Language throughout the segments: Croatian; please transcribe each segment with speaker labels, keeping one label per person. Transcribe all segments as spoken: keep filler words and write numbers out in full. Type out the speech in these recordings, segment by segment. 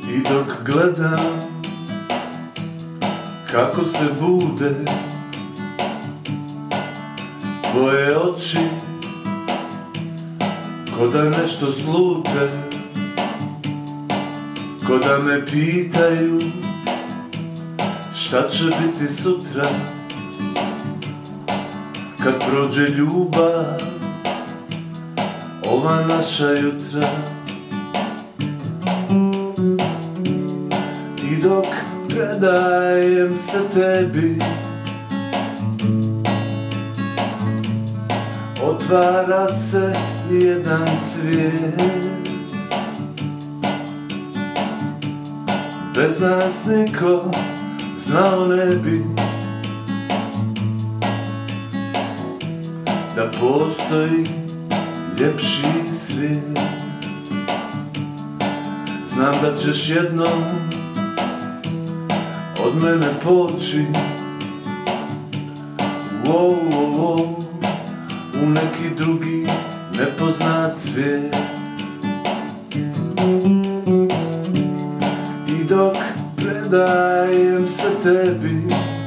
Speaker 1: I dok gledam kako se bude tvoje oči, ko da nešto slute, ko da me pitaju šta će biti sutra kad prođe ljubav ova naša jutra. I dok predajem se tebi, otvara se jedan cvijet. Bez nas niko znao ne bi da postoji ljepši svijet. Znam da ćeš jednom od mene poći, wow, wow, wow, u neki drugi nepoznat svijet. I dok predajem se tebi,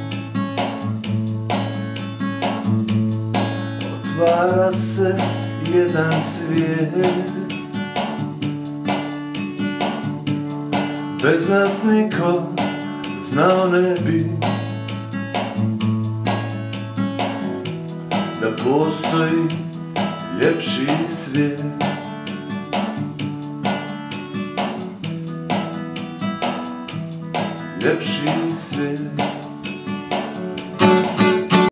Speaker 1: otvara se jedan cvijet. Bez nas niko znao ne bi da postoji ljepši svijet. Ljepši svijet.